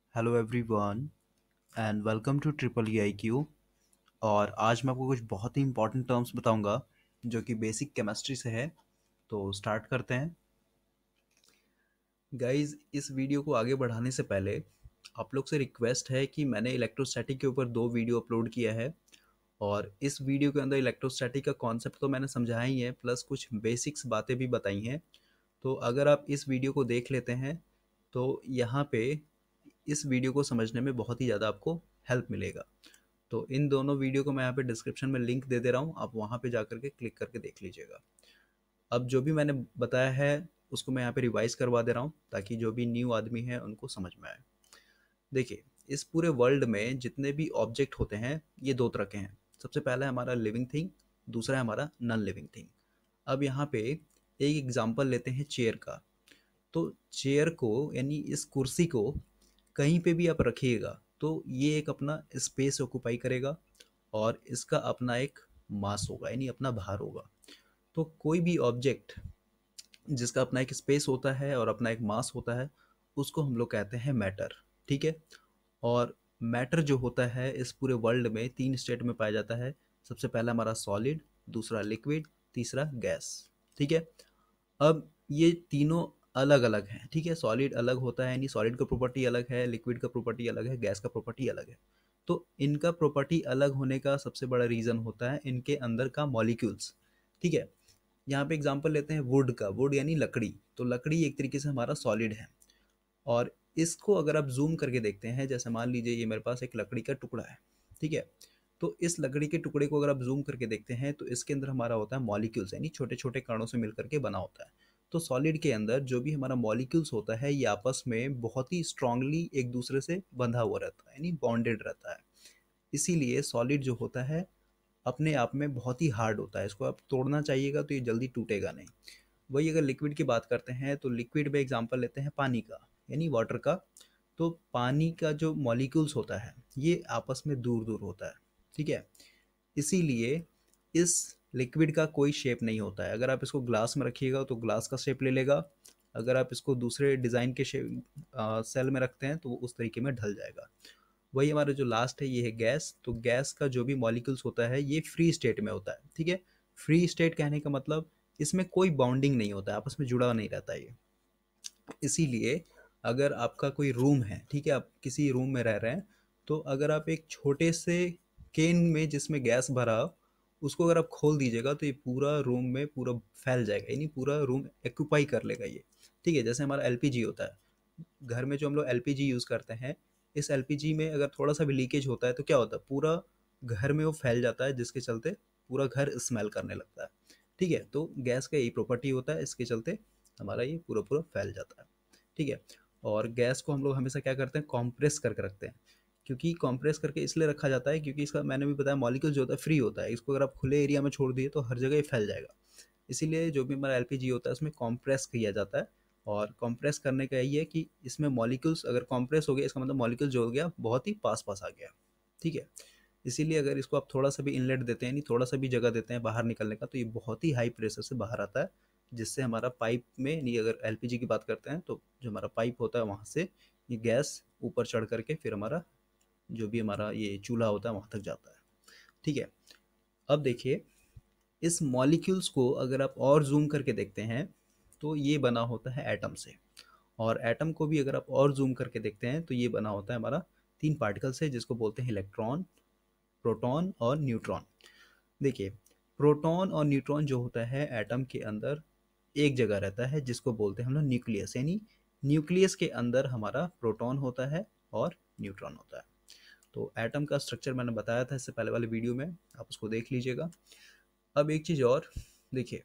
Hello everyone and welcome to triple E I Q. और आज मैं आपको कुछ बहुत ही इंपॉर्टेंट टर्म्स बताऊंगा जो कि बेसिक केमिस्ट्री से है। तो स्टार्ट करते हैं गाइस। इस वीडियो को आगे बढ़ाने से पहले आप लोग से रिक्वेस्ट है कि मैंने इलेक्ट्रोस्टैटिक के ऊपर 2 वीडियो अपलोड किया है और इस वीडियो के अंदर इलेक्ट्रोस्टैटिक का कॉन्सेप्ट तो मैंने समझाया ही है, प्लस कुछ बेसिक्स बातें भी बताई हैं। तो अगर आप इस वीडियो को देख लेते हैं तो यहाँ पे इस वीडियो को समझने में बहुत ही ज़्यादा आपको हेल्प मिलेगा। तो इन दोनों वीडियो को मैं यहाँ पे डिस्क्रिप्शन में लिंक दे दे रहा हूँ, आप वहाँ पे जा करके क्लिक करके देख लीजिएगा। अब जो भी मैंने बताया है उसको मैं यहाँ पे रिवाइज करवा दे रहा हूँ ताकि जो भी न्यू आदमी है उनको समझ में आए। देखिए, इस पूरे वर्ल्ड में जितने भी ऑब्जेक्ट होते हैं ये 2 तरह के हैं। सबसे पहला है हमारा लिविंग थिंग, दूसरा है हमारा नॉन लिविंग थिंग। अब यहाँ पे एक एग्जांपल लेते हैं चेयर का। तो चेयर को यानी इस कुर्सी को कहीं पे भी आप रखिएगा तो ये एक अपना स्पेस ऑक्यूपाई करेगा और इसका अपना एक मास होगा यानी अपना भार होगा। तो कोई भी ऑब्जेक्ट जिसका अपना एक स्पेस होता है और अपना एक मास होता है उसको हम लोग कहते हैं मैटर। ठीक है। और मैटर जो होता है इस पूरे वर्ल्ड में 3 स्टेट में पाया जाता है। सबसे पहला हमारा सॉलिड, दूसरा लिक्विड, तीसरा गैस। ठीक है। अब ये तीनों अलग अलग हैं। ठीक है। सॉलिड अलग होता है यानी सॉलिड का प्रॉपर्टी अलग है, लिक्विड का प्रॉपर्टी अलग है, गैस का प्रॉपर्टी अलग है। तो इनका प्रॉपर्टी अलग होने का सबसे बड़ा रीज़न होता है इनके अंदर का मॉलिक्यूल्स। ठीक है। यहाँ पे एग्जांपल लेते हैं वुड का। वुड यानी लकड़ी। तो लकड़ी एक तरीके से हमारा सॉलिड है। और इसको अगर आप जूम करके देखते हैं, जैसे मान लीजिए ये मेरे पास एक लकड़ी का टुकड़ा है। ठीक है। तो इस लकड़ी के टुकड़े को अगर आप जूम करके देखते हैं तो इसके अंदर हमारा होता है मॉलिक्यूल्स यानी छोटे छोटे कणों से मिलकर के बना होता है। तो सॉलिड के अंदर जो भी हमारा मॉलिक्यूल्स होता है ये आपस में बहुत ही स्ट्रांगली एक दूसरे से बंधा हुआ रहता है यानी बॉन्डेड रहता है। इसीलिए सॉलिड जो होता है अपने आप में बहुत ही हार्ड होता है। इसको आप तोड़ना चाहिएगा तो ये जल्दी टूटेगा नहीं। वही अगर लिक्विड की बात करते हैं तो लिक्विड में एग्जांपल लेते हैं पानी का यानी वाटर का। तो पानी का जो मॉलिक्यूल्स होता है ये आपस में दूर दूर होता है। ठीक है। इसीलिए इस लिक्विड का कोई शेप नहीं होता है। अगर आप इसको ग्लास में रखिएगा तो ग्लास का शेप ले लेगा। अगर आप इसको दूसरे डिज़ाइन के शेप सेल में रखते हैं तो वो उस तरीके में ढल जाएगा। वही हमारा जो लास्ट है ये है गैस। तो गैस का जो भी मॉलिक्यूल्स होता है ये फ्री स्टेट में होता है। ठीक है। फ्री स्टेट कहने का मतलब इसमें कोई बाउंडिंग नहीं होता है, आपस में जुड़ा नहीं रहता है ये। इसीलिए अगर आपका कोई रूम है, ठीक है, आप किसी रूम में रह रहे हैं, तो अगर आप एक छोटे से केन में जिसमें गैस भरा हो, उसको अगर आप खोल दीजिएगा तो ये पूरा रूम में पूरा फैल जाएगा यानी पूरा रूम एक्यूपाई कर लेगा ये। ठीक है। जैसे हमारा एलपीजी होता है, घर में जो हम लोग एलपीजी यूज़ करते हैं, इस एलपीजी में अगर थोड़ा सा भी लीकेज होता है तो क्या होता है, पूरा घर में वो फैल जाता है जिसके चलते पूरा घर स्मेल करने लगता है। ठीक है। तो गैस का यही प्रॉपर्टी होता है, इसके चलते हमारा ये पूरा पूरा फैल जाता है। ठीक है। और गैस को हम लोग हमेशा क्या करते हैं, कॉम्प्रेस करके रखते हैं। क्योंकि कॉम्प्रेस करके इसलिए रखा जाता है क्योंकि इसका मैंने भी बताया मॉलिक्यूल जो होता है फ्री होता है। इसको अगर आप खुले एरिया में छोड़ दिए तो हर जगह ये फैल जाएगा। इसीलिए जो भी हमारा एलपीजी होता है उसमें कॉम्प्रेस किया जाता है। और कॉम्प्रेस करने का यही है कि इसमें मॉलिक्यूल्स अगर कॉम्प्रेस हो गया इसका मतलब मॉलिक्यूल जो हो गया बहुत ही पास पास आ गया। ठीक है। इसीलिए अगर इसको आप थोड़ा सा भी इनलेट देते हैं यानी थोड़ा सा भी जगह देते हैं बाहर निकलने का तो ये बहुत ही हाई प्रेशर से बाहर आता है। जिससे हमारा पाइप में यानी अगर एलपीजी की बात करते हैं तो जो हमारा पाइप होता है वहाँ से ये गैस ऊपर चढ़ करके फिर हमारा जो भी हमारा ये चूल्हा होता है वहाँ तक जाता है। ठीक है। अब देखिए, इस मॉलिक्यूल्स को अगर आप और जूम करके देखते हैं तो ये बना होता है एटम से। और एटम को भी अगर आप और जूम करके देखते हैं तो ये बना होता है हमारा 3 पार्टिकल से जिसको बोलते हैं इलेक्ट्रॉन, प्रोटॉन और न्यूट्रॉन। देखिए, प्रोटॉन और न्यूट्रॉन जो होता है एटम के अंदर एक जगह रहता है जिसको बोलते हैं हम लोग न्यूक्लियस यानी न्यूक्लियस के अंदर हमारा प्रोटॉन होता है और न्यूट्रॉन होता है। तो एटम का स्ट्रक्चर मैंने बताया था इससे पहले वाले वीडियो में, आप उसको देख लीजिएगा। अब एक चीज़ और देखिए,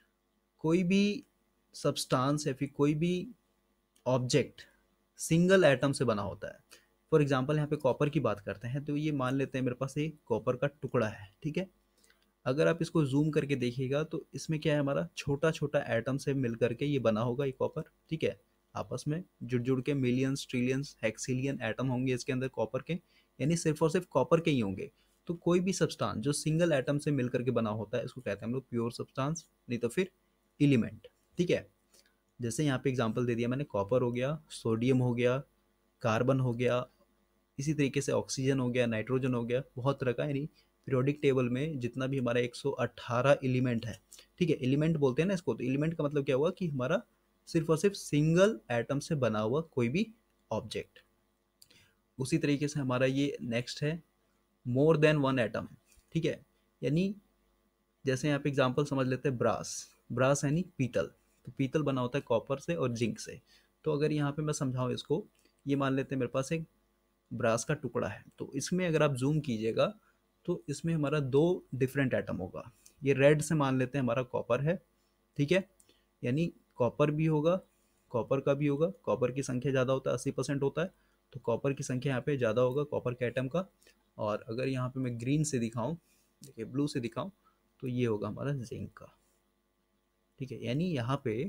कोई भी सब्सटेंस या फिर कोई भी ऑब्जेक्ट सिंगल एटम से बना होता है। फॉर एग्जांपल यहाँ पे कॉपर की बात करते हैं तो ये मान लेते हैं मेरे पास एक कॉपर का टुकड़ा है। ठीक है। अगर आप इसको जूम करके देखिएगा तो इसमें क्या है, हमारा छोटा छोटा एटम से मिल करके ये बना होगा ये कॉपर। ठीक है। आपस में जुड़ जुड़ के मिलियंस ट्रिलियंस हेक्सिलियन एटम होंगे इसके अंदर कॉपर के, यानी सिर्फ और सिर्फ कॉपर के ही होंगे। तो कोई भी सब्सटेंस जो सिंगल एटम से मिल करके बना होता है इसको कहते हैं हम लोग प्योर सब्सटेंस, नहीं तो फिर एलिमेंट। ठीक है। जैसे यहाँ पे एग्जांपल दे दिया मैंने, कॉपर हो गया, सोडियम हो गया, कार्बन हो गया, इसी तरीके से ऑक्सीजन हो गया, नाइट्रोजन हो गया, बहुत तरह का, यानी पीरियोडिक टेबल में जितना भी हमारा 118 एलिमेंट है, ठीक है, एलिमेंट बोलते हैं ना इसको, तो एलिमेंट का मतलब क्या हुआ कि हमारा सिर्फ और सिर्फ सिंगल एटम से बना हुआ कोई भी ऑब्जेक्ट। उसी तरीके से हमारा ये नेक्स्ट है मोर देन वन एटम, ठीक है, यानी जैसे यहाँ पे एग्जांपल समझ लेते हैं ब्रास, ब्रास यानी पीतल, तो पीतल बना होता है कॉपर से और जिंक से। तो अगर यहाँ पे मैं समझाऊँ इसको, ये मान लेते हैं मेरे पास एक ब्रास का टुकड़ा है, तो इसमें अगर आप जूम कीजिएगा तो इसमें हमारा दो डिफरेंट एटम होगा। ये रेड से मान लेते हैं हमारा कॉपर है, ठीक है, यानी कॉपर भी होगा, कॉपर का भी होगा, कॉपर की संख्या ज़्यादा होता है, 80% होता है, तो कॉपर की संख्या यहाँ पे ज़्यादा होगा कॉपर के एटम का। और अगर यहाँ पे मैं ग्रीन से दिखाऊं, देखिए ब्लू से दिखाऊं, तो ये होगा हमारा जिंक का, ठीक है, यानी यहाँ पे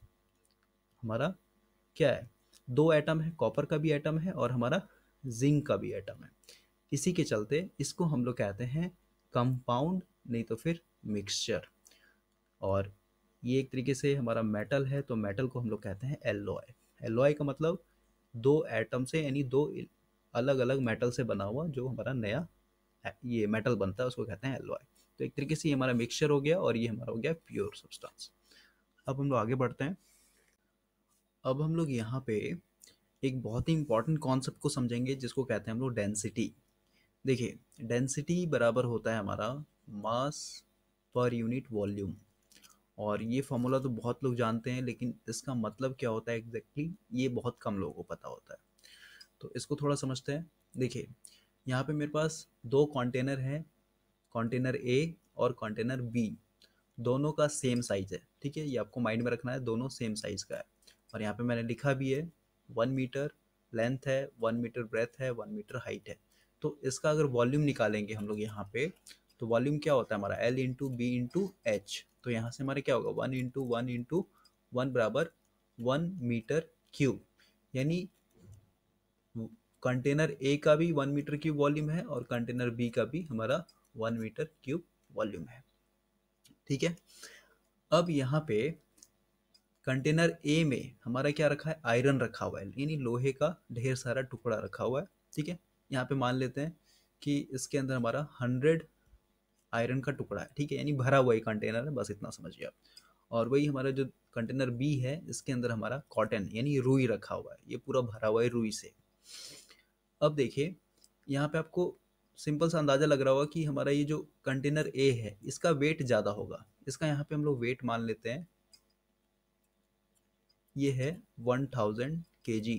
हमारा क्या है, दो एटम है, कॉपर का भी एटम है और हमारा जिंक का भी एटम है। इसी के चलते इसको हम लोग कहते हैं कंपाउंड, नहीं तो फिर मिक्सचर। और ये एक तरीके से हमारा मेटल है, तो मेटल को हम लोग कहते हैं एलॉय। एलॉय का मतलब दो एटम से, यानी दो अलग अलग मेटल से बना हुआ जो हमारा नया ये मेटल बनता है, उसको कहते हैं एलॉय। तो एक तरीके से ये हमारा मिक्सचर हो गया और ये हमारा हो गया प्योर सब्सटेंस। अब हम लोग आगे बढ़ते हैं। अब हम लोग यहाँ पे एक बहुत ही इंपॉर्टेंट कॉन्सेप्ट को समझेंगे जिसको कहते हैं हम लोग डेंसिटी। देखिए, डेंसिटी बराबर होता है हमारा मास पर यूनिट वॉल्यूम। और ये फॉर्मूला तो बहुत लोग जानते हैं, लेकिन इसका मतलब क्या होता है एग्जैक्टली ये बहुत कम लोगों को पता होता है। तो इसको थोड़ा समझते हैं। देखिए, यहाँ पे मेरे पास दो कंटेनर हैं, कंटेनर ए और कंटेनर बी, दोनों का सेम साइज है, ठीक है, ये आपको माइंड में रखना है, दोनों सेम साइज का है। और यहाँ पे मैंने लिखा भी है 1 मीटर लेंथ है, 1 मीटर ब्रेथ है, 1 मीटर हाइट है। तो इसका अगर वॉल्यूम निकालेंगे हम लोग यहाँ पे, तो वॉल्यूम क्या होता है हमारा L into B into H. तो यहाँ से हमारे क्या होगा 1 इंटू 1 बराबर 1 मीटर क्यूब, यानी कंटेनर ए का भी 1 मीटर क्यूब वॉल्यूम है और कंटेनर बी का भी हमारा 1 मीटर क्यूब वॉल्यूम है, ठीक है। अब यहाँ पे कंटेनर ए में हमारा क्या रखा है, आयरन रखा हुआ है, यानी लोहे का ढेर सारा टुकड़ा रखा हुआ है, ठीक है। यहाँ पे मान लेते हैं कि इसके अंदर हमारा 100 आयरन का टुकड़ा है, ठीक है, यानी भरा हुआ ही कंटेनर है, बस इतना समझिए आप। और वही हमारा जो कंटेनर बी है, इसके अंदर हमारा कॉटन यानी रुई रखा हुआ है, ये पूरा भरा हुआ है रुई से। अब देखिए, यहाँ पे आपको सिंपल सा अंदाजा लग रहा होगा कि हमारा ये जो कंटेनर ए है इसका वेट ज़्यादा होगा। इसका यहाँ पे हम लोग वेट मान लेते हैं, ये है 1000 kg।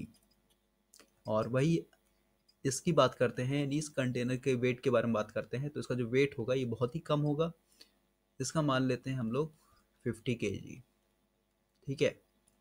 और वही इसकी बात करते हैं, यानी इस कंटेनर के वेट के बारे में बात करते हैं, तो इसका जो वेट होगा ये बहुत ही कम होगा, इसका मान लेते हैं हम लोग 50 kg, ठीक है।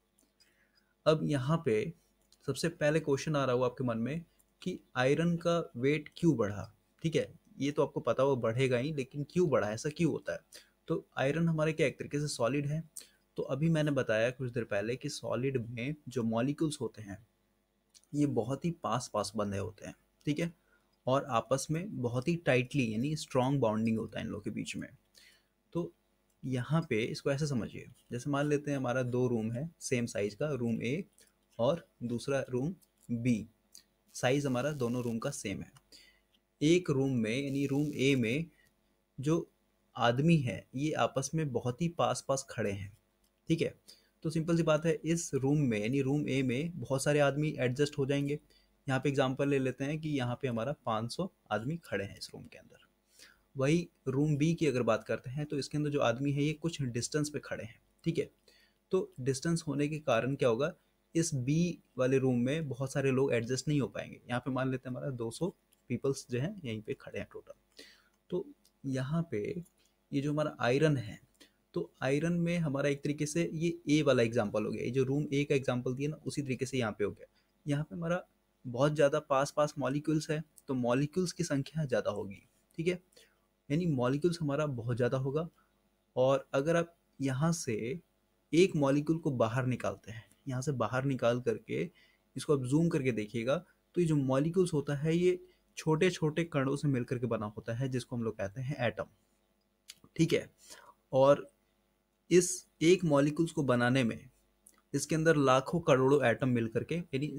अब यहाँ पे सबसे पहले क्वेश्चन आ रहा होगा आपके मन में कि आयरन का वेट क्यों बढ़ा, ठीक है, ये तो आपको पता होगा बढ़ेगा ही, लेकिन क्यों बढ़ा, ऐसा क्यों होता है। तो आयरन हमारे क्या एक तरीके से सॉलिड है, तो अभी मैंने बताया कुछ देर पहले कि सॉलिड में जो मॉलिक्यूल्स होते हैं ये बहुत ही पास पास बंधे होते हैं, ठीक है, और आपस में बहुत ही टाइटली यानी स्ट्रॉन्ग बॉन्डिंग होता है इन लोगों के बीच में। तो यहाँ पे इसको ऐसे समझिए, जैसे मान लेते हैं हमारा दो रूम है सेम साइज का, रूम ए और दूसरा रूम बी, साइज हमारा दोनों रूम का सेम है। एक रूम में यानी रूम ए में जो आदमी है ये आपस में बहुत ही पास पास खड़े हैं, ठीक है। तो सिंपल सी बात है, इस रूम में यानी रूम ए में बहुत सारे आदमी एडजस्ट हो जाएंगे। यहाँ पे एग्जांपल ले लेते हैं कि यहाँ पे हमारा 500 आदमी खड़े हैं इस रूम के अंदर। वही रूम बी की अगर बात करते हैं तो इसके अंदर जो आदमी है ये कुछ डिस्टेंस पे खड़े हैं, ठीक है। तो डिस्टेंस होने के कारण क्या होगा, इस बी वाले रूम में बहुत सारे लोग एडजस्ट नहीं हो पाएंगे। यहाँ पे मान लेते हैं हमारा 200 पीपल्स जो हैं यहीं पे खड़े हैं टोटल। तो यहाँ पे ये जो हमारा आयरन है, तो आयरन में हमारा एक तरीके से ये ए वाला एग्जांपल हो गया, ये जो रूम ए का एग्जांपल दिया ना उसी तरीके से यहाँ पे हो गया। यहाँ पे हमारा बहुत ज़्यादा पास पास मॉलिक्यूल्स है, तो मॉलिक्यूल्स की संख्या ज़्यादा होगी, ठीक है, यानी मॉलिक्यूल्स हमारा बहुत ज़्यादा होगा। और अगर आप यहाँ से एक मॉलिक्यूल को बाहर निकालते हैं, यहाँ से बाहर निकाल करके इसको आप जूम करके देखिएगा, तो ये जो मॉलिक्यूल्स होता है ये छोटे छोटे कणों से मिलकर के बना होता है, जिसको हम लोग कहते हैं एटम, ठीक है। और इस एक मॉलिक्यूल्स को बनाने में इसके अंदर लाखों करोड़ों एटम मिल करके, यानी इस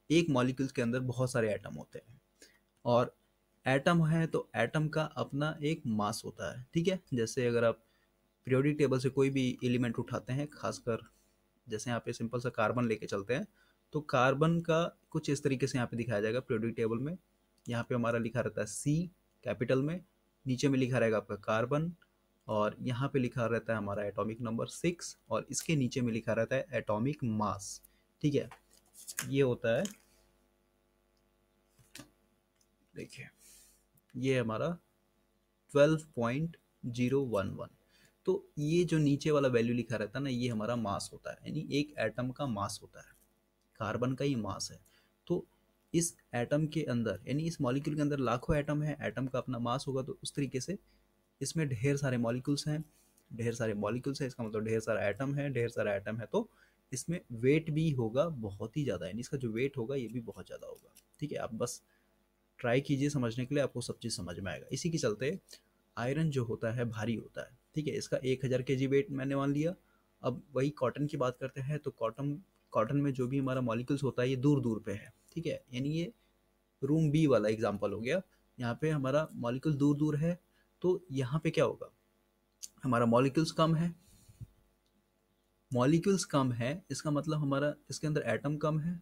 एक मॉलिक्यूल्स के अंदर बहुत सारे एटम होते हैं, और एटम है तो एटम का अपना एक मास होता है, ठीक है। जैसे अगर आप पीरियोडिक टेबल से कोई भी एलिमेंट उठाते हैं, खासकर जैसे यहाँ पे सिंपल सा कार्बन लेके चलते हैं, तो कार्बन का कुछ इस तरीके से यहाँ पे दिखाया जाएगा पीरियोडिक टेबल में। यहाँ पे हमारा लिखा रहता है सी कैपिटल में, नीचे में लिखा रहेगा आपका कार्बन, और यहाँ पे लिखा रहता है हमारा एटॉमिक नंबर 6, और इसके नीचे में लिखा रहता है एटॉमिक मास, ठीक है। ये होता है, देखिए ये हमारा 12.011। तो ये जो नीचे वाला वैल्यू लिखा रहता है ना, ये हमारा मास होता है, यानी एक एटम का मास होता है, कार्बन का ही मास है। तो इस एटम के अंदर, यानी इस मॉलिक्यूल के अंदर लाखों एटम है, एटम का अपना मास होगा, तो उस तरीके से इसमें ढेर सारे मॉलिक्यूल्स हैं, ढेर सारे मॉलिक्यूल्स हैं, इसका मतलब ढेर सारा एटम है, ढेर सारा एटम है, तो इसमें वेट भी होगा बहुत ही ज़्यादा, यानी इसका जो वेट होगा ये भी बहुत ज़्यादा होगा, ठीक है। आप बस ट्राई कीजिए समझने के लिए, आपको सब चीज़ समझ में आएगा। इसी के चलते आयरन जो होता है भारी होता है, ठीक है। इसका 1000 kg वेट मैंने मान लिया। अब वही कॉटन की बात करते हैं, तो कॉटन कॉटन में जो भी हमारा मॉलिक्यूल्स होता है ये दूर दूर पे है, ठीक है। यानी ये रूम बी वाला एग्जांपल हो गया, यहाँ पे हमारा मॉलिक्यूल दूर दूर है, तो यहाँ पे क्या होगा, हमारा मॉलिक्यूल्स कम है, मॉलिक्यूल्स कम है, इसका मतलब हमारा इसके अंदर एटम कम है,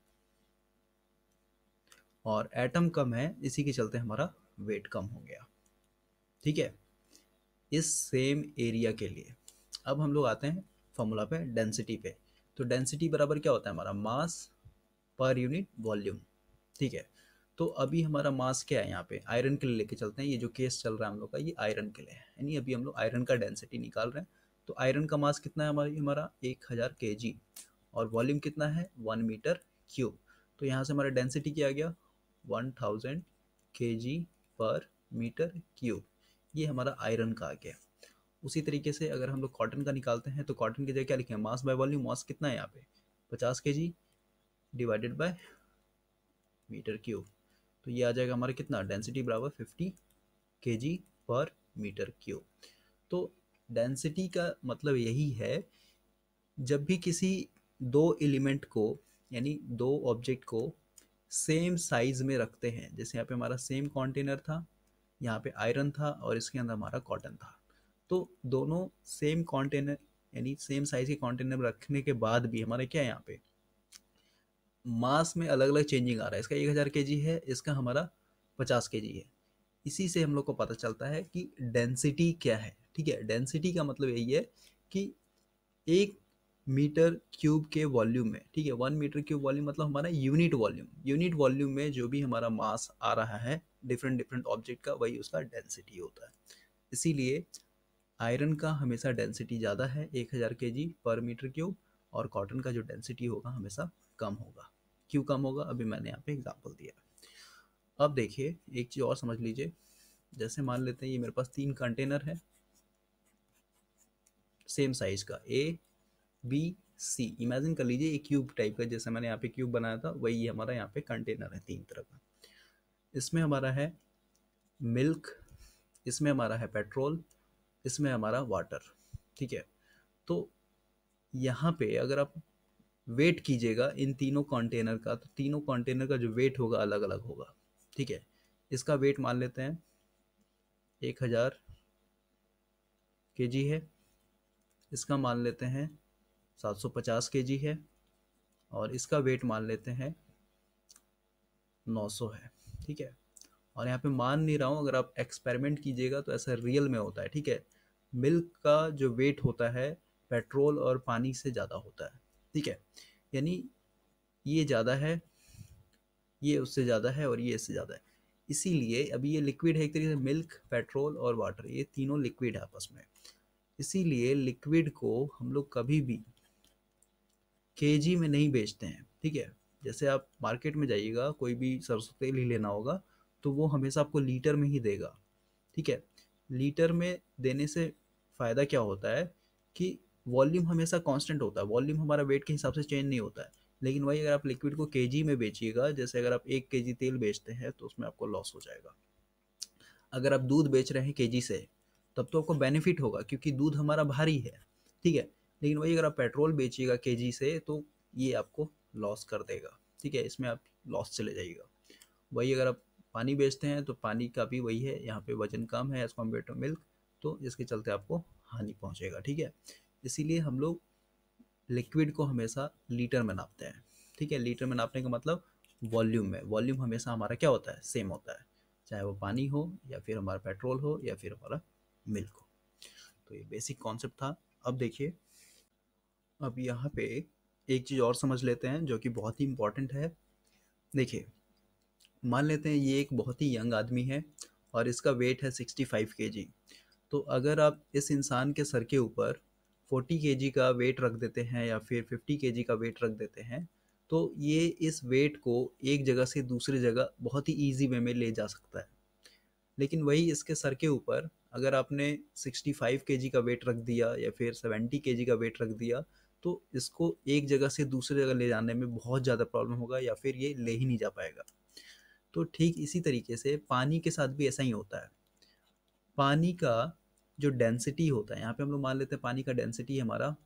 और एटम कम है, इसी के चलते हमारा वेट कम हो गया, ठीक है। इस सेम एरिया के लिए अब हम लोग आते हैं फॉर्मूला पे, डेंसिटी पे। तो डेंसिटी बराबर क्या होता है, हमारा मास पर यूनिट वॉल्यूम, ठीक है। तो अभी हमारा मास क्या है, यहाँ पे आयरन के लिए लेके चलते हैं, ये जो केस चल रहा है हम लोग का ये आयरन के लिए है, यानी अभी हम लोग आयरन का डेंसिटी निकाल रहे हैं। तो आयरन का मास कितना है हमारा 1000 kg, और वॉल्यूम कितना है 1 मीटर क्यूब। तो यहाँ से हमारा डेंसिटी क्या आ गया 1000 kg पर मीटर क्यूब, ये हमारा आयरन का आ गया। उसी तरीके से अगर हम लोग कॉटन का निकालते हैं, तो कॉटन की जगह क्या लिखें, मास बाय वॉल्यूम। मास कितना है यहाँ पे 50 kg divided by metre cube, तो ये आ जाएगा हमारा कितना, डेंसिटी बराबर 50 kg पर मीटर क्यूब। तो डेंसिटी का मतलब यही है, जब भी किसी दो एलिमेंट को, यानी दो ऑब्जेक्ट को सेम साइज में रखते हैं, जैसे यहाँ पे हमारा सेम कंटेनर था, यहाँ पे आयरन था, और इसके अंदर हमारा कॉटन था, तो दोनों सेम कंटेनर यानी सेम साइज के कंटेनर में रखने के बाद भी हमारा क्या है, यहाँ पे मास में अलग अलग चेंजिंग आ रहा है। इसका 1000 kg है, इसका हमारा 50 kg है। इसी से हम लोग को पता चलता है कि डेंसिटी क्या है, ठीक है। डेंसिटी का मतलब यही है कि 1 मीटर क्यूब के वॉल्यूम में, ठीक है, 1 मीटर क्यूब वॉल्यूम मतलब हमारा यूनिट वॉल्यूम, यूनिट वॉल्यूम में जो भी हमारा मास आ रहा है डिफरेंट डिफरेंट ऑब्जेक्ट का, वही उसका डेंसिटी होता है। इसीलिए आयरन का हमेशा डेंसिटी ज़्यादा है 1000 kg पर मीटर क्यूब, और कॉटन का जो डेंसिटी होगा हमेशा कम होगा। क्यों कम होगा, अभी मैंने यहाँ पे एग्जांपल दिया। अब देखिए एक चीज़ और समझ लीजिए, जैसे मान लेते हैं ये मेरे पास 3 कंटेनर है सेम साइज का, ए बी सी। इमेजिन कर लीजिए एक क्यूब टाइप का, जैसे मैंने यहाँ पे क्यूब बनाया था वही हमारा यहाँ पे कंटेनर है 3 तरह का। इसमें हमारा है मिल्क, इसमें हमारा है पेट्रोल, इसमें हमारा वाटर, ठीक है। तो यहाँ पे अगर आप वेट कीजिएगा इन तीनों कंटेनर का, तो तीनों कंटेनर का जो वेट होगा अलग अलग होगा, ठीक है। इसका वेट मान लेते हैं 1000 kg है, इसका मान लेते हैं 750 kg है, और इसका वेट मान लेते हैं 900 है, ठीक है। और यहाँ पे मान नहीं रहा हूँ, अगर आप एक्सपेरिमेंट कीजिएगा तो ऐसा रियल में होता है, ठीक है। मिल्क का जो वेट होता है पेट्रोल और पानी से ज़्यादा होता है, ठीक है। यानी ये ज़्यादा है, ये उससे ज़्यादा है, और ये इससे ज़्यादा है। इसीलिए अभी ये लिक्विड है एक तरीके से, मिल्क पेट्रोल और वाटर ये तीनों लिक्विड है आपस में। इसीलिए लिक्विड को हम लोग कभी भी केजी में नहीं बेचते हैं, ठीक है। जैसे आप मार्केट में जाइएगा, कोई भी सरसों तेल ही लेना होगा, तो वो हमेशा आपको लीटर में ही देगा, ठीक है। लीटर में देने से फ़ायदा क्या होता है कि वॉल्यूम हमेशा कांस्टेंट होता है, वॉल्यूम हमारा वेट के हिसाब से चेंज नहीं होता है। लेकिन वही अगर आप लिक्विड को केजी में बेचिएगा, जैसे अगर आप 1 kg तेल बेचते हैं तो उसमें आपको लॉस हो जाएगा। अगर आप दूध बेच रहे हैं केजी से, तब तो आपको बेनिफिट होगा क्योंकि दूध हमारा भारी है, ठीक है। लेकिन वही अगर आप पेट्रोल बेचिएगा केजी से, तो ये आपको लॉस कर देगा, ठीक है, इसमें आप लॉस चले जाइएगा। वही अगर आप पानी बेचते हैं तो पानी का भी वही है, यहाँ पे वजन कम है एज कम्पेयर टू मिल्क, तो इसके चलते आपको हानि पहुँचेगा। ठीक है, इसीलिए हम लोग लिक्विड को हमेशा लीटर में नापते हैं। ठीक है, लीटर में नापने का मतलब वॉल्यूम में, वॉल्यूम हमेशा हमारा क्या होता है, सेम होता है, चाहे वो पानी हो या फिर हमारा पेट्रोल हो या फिर हमारा मिल्क हो। तो ये बेसिक कॉन्सेप्ट था। अब देखिए, अब यहाँ पे एक चीज़ और समझ लेते हैं जो कि बहुत ही इंपॉर्टेंट है। देखिए, मान लेते हैं ये एक बहुत ही यंग आदमी है और इसका वेट है 65 kg। तो अगर आप इस इंसान के सर के ऊपर 40 kg का वेट रख देते हैं या फिर 50 kg का वेट रख देते हैं, तो ये इस वेट को एक जगह से दूसरी जगह बहुत ही ईजी वे में ले जा सकता है। लेकिन वही इसके सर के ऊपर अगर आपने 65 kg का वेट रख दिया या फिर 70 kg का वेट रख दिया, तो इसको एक जगह से दूसरी जगह ले जाने में बहुत ज़्यादा प्रॉब्लम होगा या फिर ये ले ही नहीं जा पाएगा। तो ठीक इसी तरीके से पानी के साथ भी ऐसा ही होता है। पानी का जो डेंसिटी होता है, यहाँ पे हम लोग मान लेते हैं पानी का डेंसिटी हमारा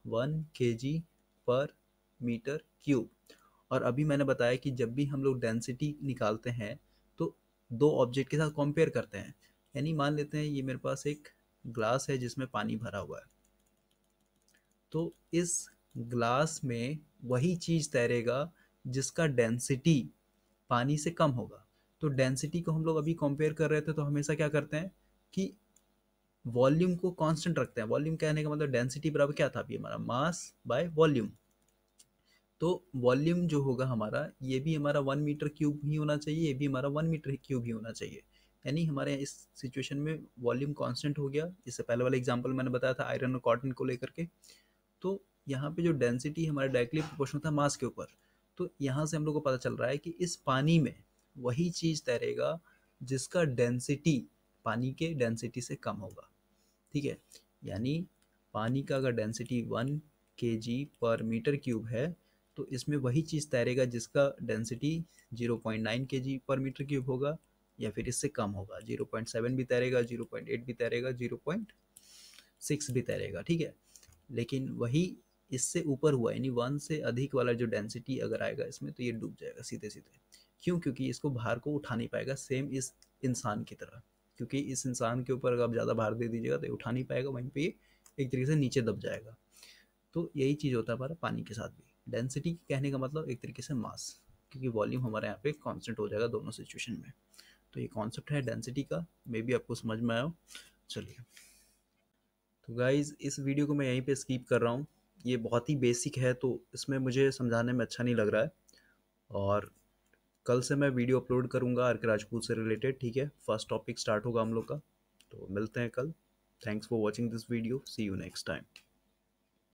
1 kg/m³ और अभी मैंने बताया कि जब भी हम लोग डेंसिटी निकालते हैं तो दो ऑब्जेक्ट के साथ कंपेयर करते हैं। यानी मान लेते हैं ये मेरे पास एक ग्लास है जिसमें पानी भरा हुआ है, तो इस ग्लास में वही चीज़ तैरेगा जिसका डेंसिटी पानी से कम होगा। तो डेंसिटी को हम लोग अभी कंपेयर कर रहे थे, तो हमेशा क्या करते हैं कि वॉल्यूम को कांस्टेंट रखते हैं। वॉल्यूम कहने का मतलब डेंसिटी बराबर क्या था अभी हमारा, मास बाय वॉल्यूम। तो वॉल्यूम जो होगा हमारा, ये भी हमारा 1 m³ ही होना चाहिए, ये भी हमारा 1 m³ ही होना चाहिए। यानी हमारे इस सिचुएशन में वॉल्यूम कांस्टेंट हो गया। इससे पहले वाला एग्जांपल मैंने बताया था आयरन और कॉटन को लेकर के। तो यहाँ पे जो डेंसिटी हमारा डायरेक्टली प्रोपोर्शनल था मास के ऊपर। तो यहाँ से हम लोग को पता चल रहा है कि इस पानी में वही चीज़ तैरेगा जिसका डेंसिटी पानी के डेंसिटी से कम होगा। ठीक है, यानी पानी का अगर डेंसिटी 1 kg/m³ है, तो इसमें वही चीज़ तैरेगा जिसका डेंसिटी 0.9 kg/m³ होगा या फिर इससे कम होगा। 0.7 भी तैरेगा, 0.8 भी तैरेगा, 0.6 भी तैरेगा। ठीक है, लेकिन वही इससे ऊपर हुआ यानी 1 से अधिक वाला जो डेंसिटी अगर आएगा इसमें, तो ये डूब जाएगा सीधे सीधे। क्यों? क्योंकि इसको भार को उठा नहीं पाएगा, सेम इस इंसान की तरह। क्योंकि इस इंसान के ऊपर अगर आप ज़्यादा भार दे दीजिएगा तो ये उठा नहीं पाएगा, वहीं पे ये एक तरीके से नीचे दब जाएगा। तो यही चीज़ होता है हमारा पानी के साथ भी। डेंसिटी कहने का मतलब एक तरीके से मास, क्योंकि वॉल्यूम हमारे यहाँ पे कांस्टेंट हो जाएगा दोनों सिचुएशन में। तो ये कॉन्सेप्ट है डेंसिटी का, मे बी आपको समझ में आया हो। चलिए, तो गाइज़ इस वीडियो को मैं यहीं पे स्किप कर रहा हूँ। ये बहुत ही बेसिक है तो इसमें मुझे समझाने में अच्छा नहीं लग रहा है। और कल से मैं वीडियो अपलोड करूँगा आर के राजपूत से रिलेटेड। ठीक है, फर्स्ट टॉपिक स्टार्ट होगा हम लोग का। तो मिलते हैं कल। Thanks for watching this video, see you next time.